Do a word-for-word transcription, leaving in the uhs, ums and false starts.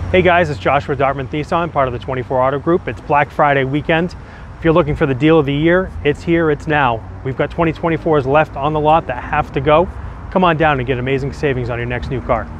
Hey guys, it's Joshua Dartmouth Nissan, part of the twenty-four Auto Group. It's Black Friday weekend. If you're looking for the deal of the year, it's here, it's now. We've got twenty twenty-fours left on the lot that have to go. Come on down and get amazing savings on your next new car.